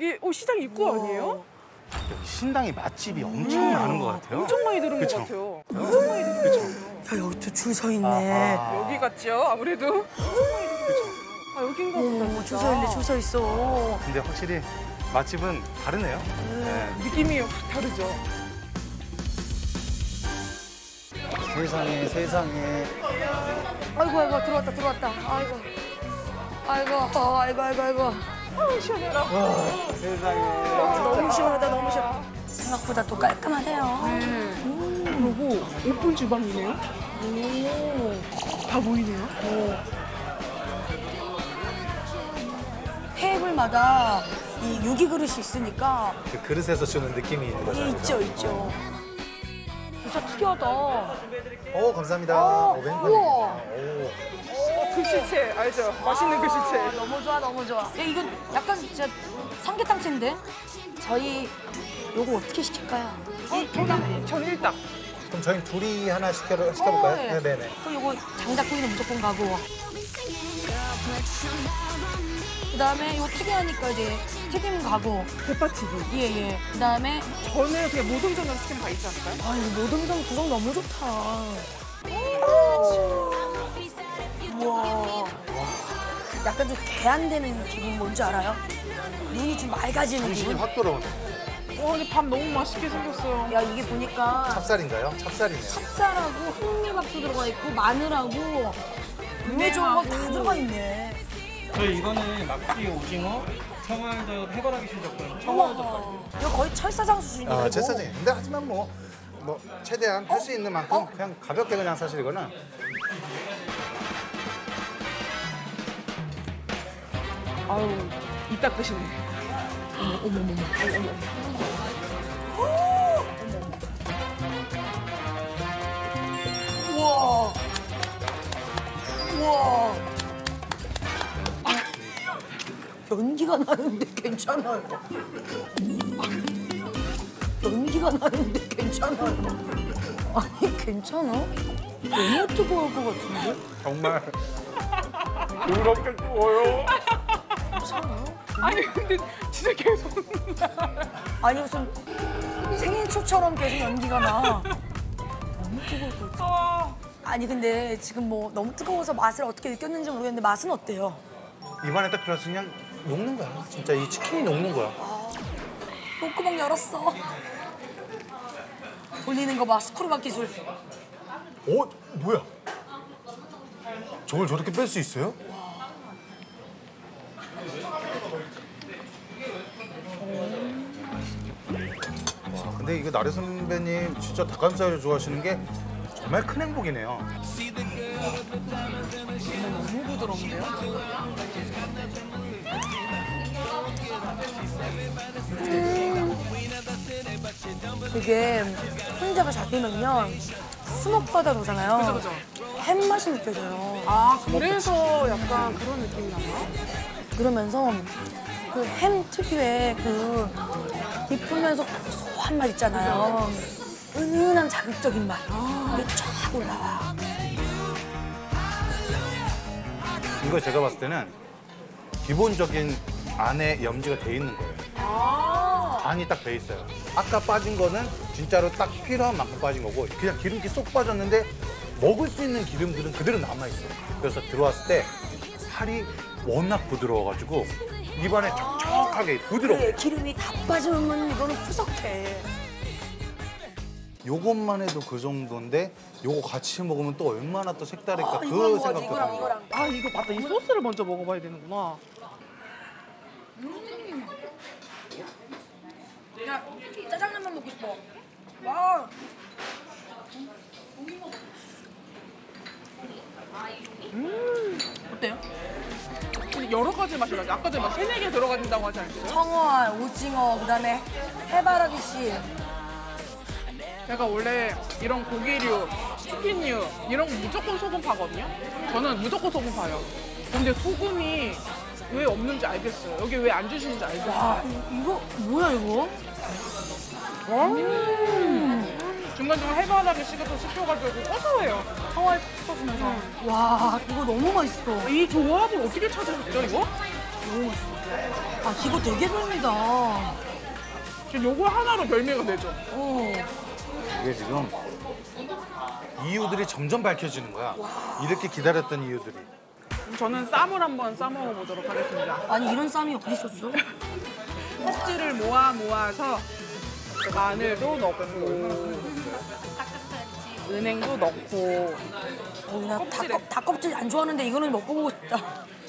여기 시장 입구 아니에요? 신당이 맛집이 엄청 많은 것 같아요. 엄청 많이 들은 그쵸? 것 같아요. 엄청 많이 들은 것 같아요. 야, 여기 또 줄 서 있네. 여기 같죠? 아무래도. 엄청 많이 들은 것 같아요. 여긴가 보다. 진짜. 줄 서 있네, 줄 서 있어. 근데 확실히 맛집은 다르네요. 네. 느낌이 확 다르죠? 세상에 세상에. 아이고, 아이고, 들어왔다. 아이고. 아이고. 시원해라. 세상에. 너무 시원하다, 너무 시원. 생각보다 또 깔끔하네요. 그리고 오픈 주방이네요. 다 보이네요. 테이블마다 이 유기 그릇이 있으니까 그 그릇에서 주는 느낌이 있는 거죠. 있죠. 진짜 특이하다. 오 감사합니다. 우와. 글씨체 알죠? 맛있는 글씨체. 너무 좋아. 야, 이거 약간 진짜 삼계탕채인데? 저희 요거 어떻게 시킬까요? 저는 일단. 그럼 저희 둘이 하나 시켜볼까요? 네. 네네. 그럼 요거 장작구이는 무조건 가고. 그다음에 요 특이하니까 이제 튀김 가고. 대파튀김. 예. 그다음에 저는 그냥 모듬전을 시키면 다 있지 않을까요? 아, 이거 모듬전 구성 너무 좋다. 우와. 약간 좀 개안되는 기분 뭔지 알아요? 눈이 좀 맑아지는 정신이 기분? 확 돌아오네. 와, 근데 밥 너무 맛있게 생겼어요. 야, 이게 보니까 찹쌀인가요? 찹쌀이네요. 찹쌀하고 흑미밥도 들어가 있고 마늘하고 눈에 좋은 거 다 들어가 있네. 저희 이거는 낙지, 오징어, 청알젓, 해바라기 실젓, 청어젓. 이거 거의 철사장 수준이고. 제사장이. 근데 하지만 뭐 최대한 할 수 있는 만큼 그냥 가볍게 그냥 사실 이거는. 아유, 이따 끝이네. 어머. 우와. 연기가 나는데 괜찮아요. 연기가 나는데 괜찮아요. 아니, 괜찮아? 너무 뜨거울 것 같은데? 정말 그렇게 좋아요. 아니, 근데 진짜 계속. 아니, 무슨 생일 초처럼 계속 연기가 나. 너무 뜨거울 것 같아. 아니, 근데 지금 뭐 너무 뜨거워서 맛을 어떻게 느꼈는지 모르겠는데 맛은 어때요? 입안에 딱 들어서 그냥 녹는 거야. 진짜 이 치킨이 녹는 거야. 목구멍 열었어. 올리는 거 봐, 스크루밥 기술. 뭐야? 저걸 저렇게 뺄 수 있어요? 와, 근데 이거 나래 선배님 진짜 닭가슴살을 좋아하시는 게 정말 큰 행복이네요. 너무 부드러운데요? 되게 혼잡을 잡히면요 스모크바다 오잖아요. 그죠. 햄 맛이 느껴져요. 아, 그래서 약간 그런 느낌이 나나? 그러면서 그 햄 특유의 그 깊으면서 고소한 맛 있잖아요. 은은한 자극적인 맛. 이게 쫙 올라와. 이거 제가 봤을 때는 기본적인 안에 염지가 돼 있는 거예요. 간이 딱 돼 있어요. 아까 빠진 거는 진짜로 딱 필요한 만큼 빠진 거고 그냥 기름기 쏙 빠졌는데 먹을 수 있는 기름들은 그대로 남아있어요. 그래서 들어왔을 때 살이 워낙 부드러워가지고 입안에 촉촉하게 부드러워. 그래, 기름이 다 빠지면 이거는 푸석해. 요것만 해도 그 정도인데 요거 같이 먹으면 또 얼마나 또 색다를까 그 이거랑 생각도 이거랑 들어요. 이거랑. 아, 이거 맞다. 이 소스를 먼저 먹어봐야 되는구나. 야, 짜장면만 먹고 싶어. 와. 어때요? 근데 여러 가지 맛이 나죠. 아까 전에 막 3-4개 들어간다고 하지 않았어요? 청어알, 오징어, 그다음에 해바라기 씨. 제가 원래 이런 고기류, 치킨류 이런 거 무조건 소금파거든요. 저는 무조건 소금파요. 근데 소금이 왜 없는지 알겠어요. 여기 왜 안 주시는지 알겠어요. 와, 이거 뭐야 이거? 중간중간 해바라기 씨가 또 씹혀가지고 고소해요. 청아에 톡 터지면서. 와, 이거 너무 맛있어. 이 조합을 어떻게 찾으셨죠, 이거? 너무 맛있어. 아, 이거 되게 별미다. 지금 요거 하나로 별미가 되죠. 이게 지금 이유들이 점점 밝혀지는 거야. 이렇게 기다렸던 이유들이. 저는 쌈을 한번 싸 먹어보도록 하겠습니다. 아니, 이런 쌈이 어디 있었어? 꼭지를 모아서 마늘도 넣고 은행도 넣고 나 껍질에. 닭껍질 안 좋아하는데 이거는 먹고 보고 싶다.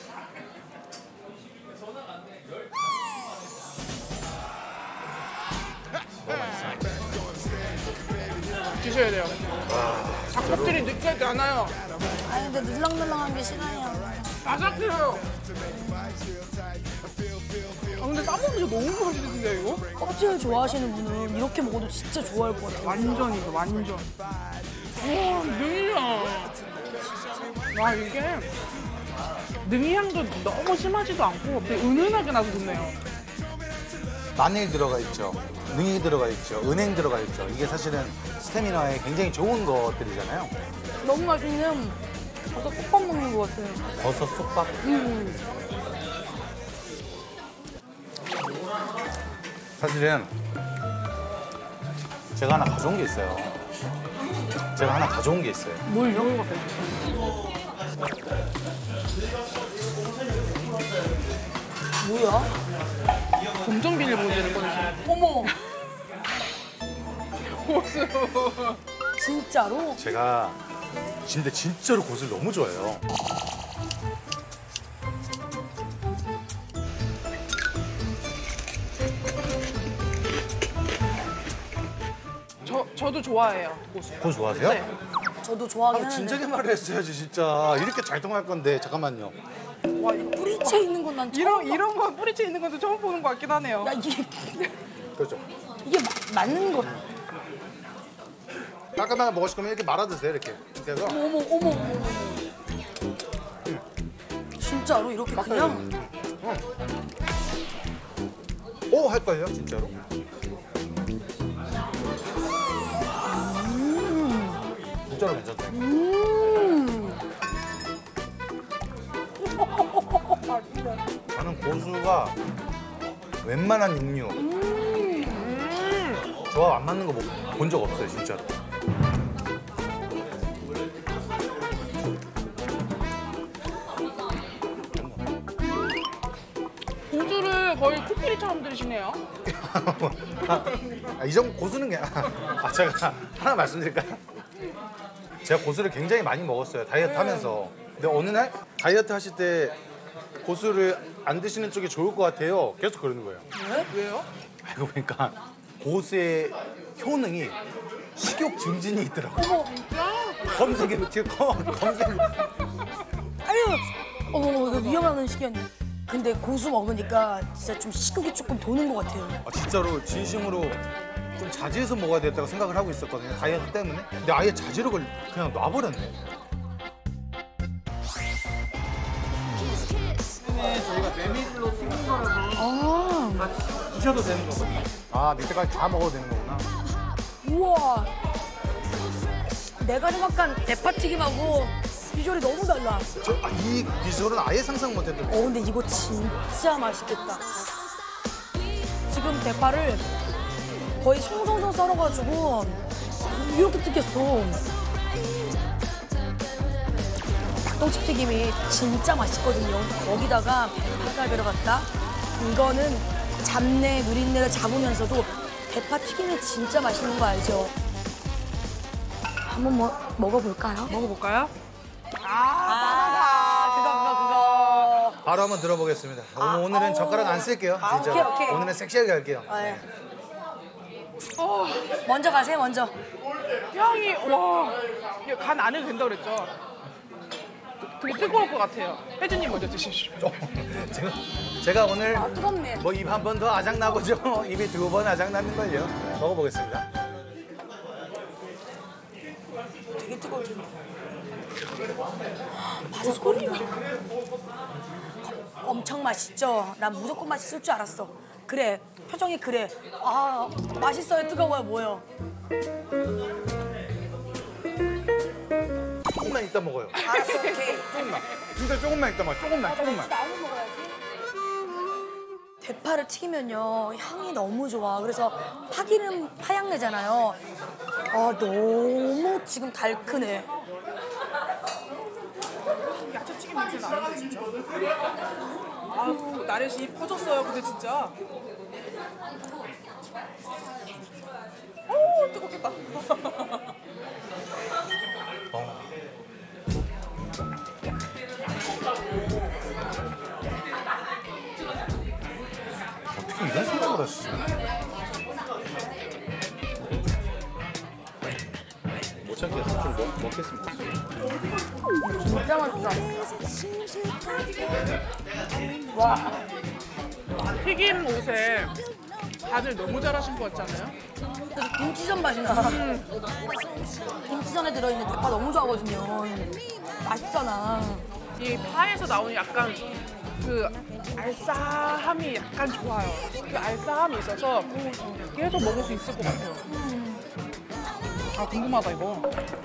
드셔야 돼요. 닭껍질이 느끼하지 않아요. 아니, 근데 늘랑늘랑한 게 싫어요. 바삭해요. 아 근데 싸먹는 게 너무 맛있는데 이거? 껍질 좋아하시는 분은 이렇게 먹어도 진짜 좋아할 것 같아요. 완전이죠, 완전. 우와, 능이향. 와, 이게 능이향도 너무 심하지도 않고 되게 은은하게 나서 좋네요. 마늘 들어가 있죠. 능이 들어가 있죠. 은행 들어가 있죠. 이게 사실은 스태미나에 굉장히 좋은 것들이잖아요. 너무 맛있는 버섯 솥밥 먹는 것 같아요. 버섯 솥밥. 사실은 제가 하나 가져온 게 있어요. 뭘 이런 거 뭐야? 검정 비닐봉지를 꺼내서 어머, 고수. 진짜로? 제가 근데 진짜로 고수를 너무 좋아해요. 저도 좋아해요, 고수. 고수 좋아하세요? 네. 저도 좋아하긴 아, 하는데 진작에 말을 했어야지 진짜. 이렇게 잘 통할 건데 잠깐만요. 와, 이거 뿌리채 있는 건 난 처음 이런 거 뿌리채 있는 것도 처음 보는 것 같긴 하네요. 야, 이게 그렇죠. 맞는 거. 깔끔하게 먹으실 거면 이렇게 말아 드세요 이렇게. 그래서 어머. 진짜로 이렇게 그냥? 오 할걸요 진짜로. 진짜로 괜찮다. 저는 고수가 웬만한 육류 조합 안 맞는 거 본 적 없어요 진짜로. 고수를 거의 코끼리처럼 들으시네요. 이 정도 고수는 그냥 제가 하나 말씀드릴까요? 제가 고수를 굉장히 많이 먹었어요 다이어트 하면서. 근데 어느 날 다이어트 하실 때 고수를 안 드시는 쪽이 좋을 것 같아요. 계속 그러는 거예요. 왜요? 알고 보니까 고수의 효능이 식욕 증진이 있더라고요. 검색해 지금 검색. 아유, 어머, 이거 위험한 음식이었네. 근데 고수 먹으니까 진짜 좀 식욕이 조금 도는 것 같아요. 진짜로 진심으로 좀 자제해서 먹어야 되겠다고 생각을 하고 있었거든요 다이어트 때문에. 근데 아예 자제로 그냥 놔버렸네. 저희가 메밀로 튀긴 거라서 드셔도 되는 거거든요. 밑에까지 다 먹어도 되는 거구나. 우와. 내가 생각한 대파튀김하고 비주얼이 너무 달라. 이 비주얼은 아예 상상 못했던. 근데 이거 진짜 맛있겠다. 지금 대파를 거의 송송송 썰어가지고 이렇게 튀겼어. 닭똥집 튀김이 진짜 맛있거든요. 거기다가 대파가 들어갔다. 이거는 잡내, 누린내를 잡으면서도 대파 튀김이 진짜 맛있는 거 알죠? 한번 먹어볼까요? 먹어볼까요? 그거. 바로 한번 들어보겠습니다. 오늘은 젓가락 안 쓸게요. 진짜. 오케이. 오늘은 섹시하게 할게요. 네. 먼저 가세요, 먼저. 향이 와, 이게 간 안 해도 된다 그랬죠? 되게 뜨거울 것 같아요. 혜진님 먼저 드시죠. 제가 오늘 뜨겁네. 뭐 입 한 번 더 아작 나보죠. 입이 2번 아작 나는 걸요. 먹어보겠습니다. 되게 뜨거울 텐데. 바삭거린다. 엄청 맛있죠? 난 무조건 맛있을 줄 알았어. 그래, 표정이 그래. 맛있어요, 뜨거워요, 뭐요? 조금만 이따 먹어요. 알았어, 오케이. 조금만. 진짜 조금만 이따 먹어요. 조금만. 나도 먹어야지. 대파를 튀기면요 향이 너무 좋아. 그래서 파기름 파향 내잖아요. 아 너무 지금 달큰해. 야채튀김 냄새 나는데 진짜. 아우 나렛이 퍼졌어요. 근데 진짜. 오 뜨겁겠다. 어떻게 이런 생각을 하시지? 못 참겠어. 좀 먹겠습니다. 진짜 맛있다. 와 튀김 옷에 다들 너무 잘하신 것 같잖아요. 그래서 김치전 맛이 나. 김치전에 들어있는 대파 너무 좋아하거든요. 맛있잖아. 이 파에서 나오는 약간 그 알싸함이 약간 좋아요. 그 알싸함이 있어서 계속 먹을 수 있을 것 같아요. 아 궁금하다 이거.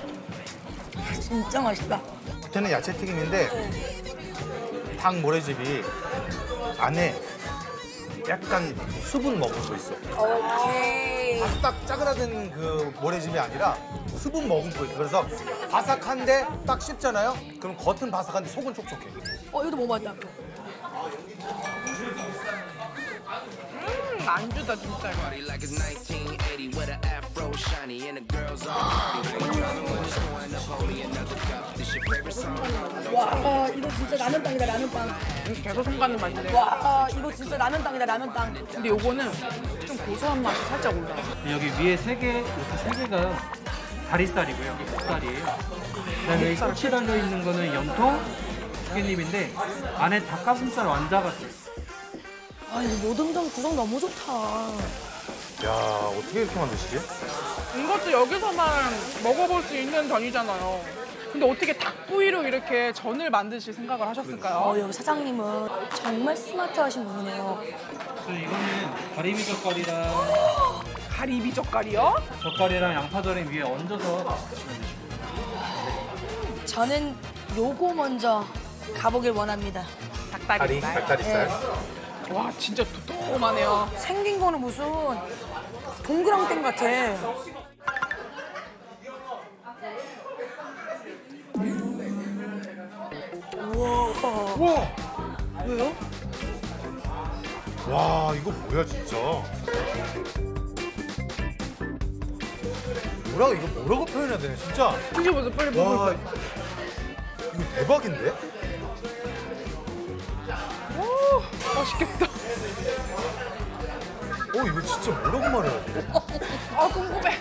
진짜 맛있다. 겉에는 야채튀김인데 닭 모래집이 안에 약간 수분 머금고 있어. 오케이. 딱 짜그라든 그 모래집이 아니라 수분 머금고 있어. 그래서 바삭한데 딱 씹잖아요? 그럼 겉은 바삭한데 속은 촉촉해. 이것도 먹어봤다. 안주다 진짜 이거. like it's 1980 with an afro shiny and the girls all party. Napoleon, another cup. This your favorite song? 와 이거 진짜 라면 땅이다 라면 땅. 계속 손가는 맛인데. 와 이거 진짜 라면 땅이다 라면 땅. 근데 요거는 좀 고소한 맛이 살짝 올라요. 여기 위에 이렇게 세 개가 다리살이고요. 목살이에요. 그다음에 이 끝이 달려 있는 거는 염통 튀김인데 안에 닭가슴살 완자가 들어있어요. 아 이거 노동점 구성 너무 좋다. 야, 어떻게 이렇게 만드시지? 이것도 여기서만 먹어볼 수 있는 전이잖아요. 근데 어떻게 닭부위로 이렇게 전을 만드실 생각을 하셨을까요? 여기 사장님은 정말 스마트하신 분이네요. 그래서 이거는 가리비 젓갈이랑 가리비 젓갈이요? 젓갈이랑 양파절임 위에 얹어서 드시면 되시고요. 저는 요거 먼저 가보길 원합니다. 닭다리살. 닭다리살. 와 진짜 두툼하네요. 생긴 거는 무슨 동그랑땡 같아. 우와. 우와! 왜요? 와, 이거 뭐야, 진짜. 뭐라고 표현해야 되냐, 진짜. 드셔보세요 빨리 와, 먹어보세요. 이거 대박인데? 오 맛있겠다. 이거 진짜 뭐라고 말해야 돼? 아 궁금해.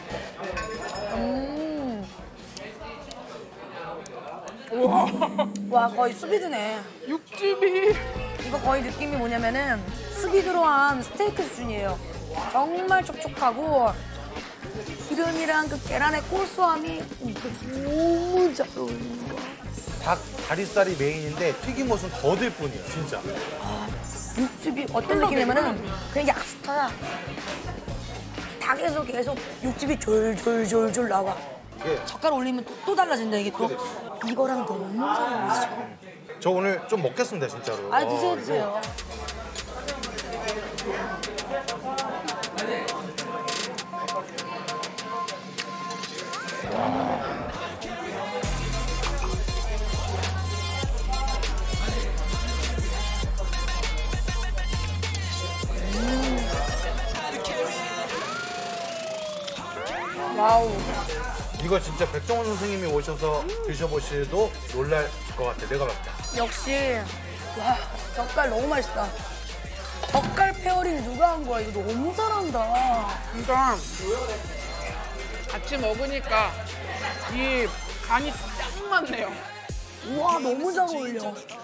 우와 와 거의 수비드네. 육즙이. 이거 거의 느낌이 뭐냐면은 수비드로 한 스테이크 수준이에요. 정말 촉촉하고 기름이랑 그 계란의 고소함이 너무 잘 어울리는 거야. 닭 다리살이 메인인데 튀김옷은 더들 뿐이야, 진짜. 육즙이 어떤 느낌이냐면은 그냥 약수터야. 닭에서 계속 육즙이 졸졸졸졸 나와. 예. 젓갈 올리면 또 달라진다 이게 또. 이거랑 너무 잘 어울리죠. 저 오늘 좀 먹겠습니다, 진짜로. 아 드세요 이거 드세요. 와우. 이거 진짜 백종원 선생님이 오셔서 드셔보셔도 놀랄 것 같아, 내가 봤을 때. 역시 와 젓갈 너무 맛있다. 젓갈 페어링 누가 한 거야? 이거 너무 잘한다. 그러니까 같이 먹으니까 이 간이 딱 맞네요. 우와 너무 잘 어울려.